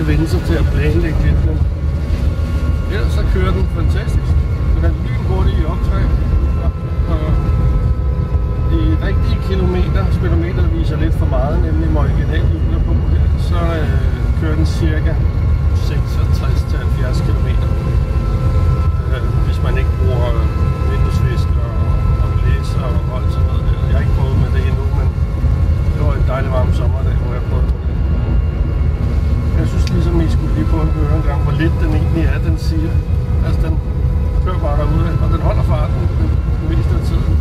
skal vende sig til at planlægge lidt, men ellers så kører den fantastisk. Den er lynhurtig i optræk, og i rigtige speedometer viser lidt for meget, nemlig med originalhjuler på her, så kører den cirka 66-70 km. Hvis man ikke bruger vinduesvisker og blæser og alt sådan noget der. Jeg har ikke prøvet med det endnu, men det var en dejlig varm sommerdag, hvor jeg prøvede det. Jeg synes ligesom, I skulle lige prøve at høre en gang, hvor lidt den egentlig er, den siger. Altså, den kører bare derude, og den holder farten det meste af tiden.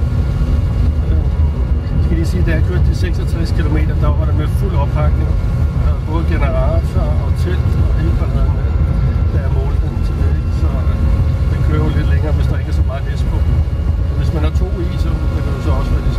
Skal lige sige, da jeg kørte de 66 km, der var det med fuld oppakning. Både generator og telt og hele balladen med, da jeg målte den til det. Så den kører jo lidt længere, hvis der ikke er så meget læs på. Hvis man har 2 i, så vil det jo så også være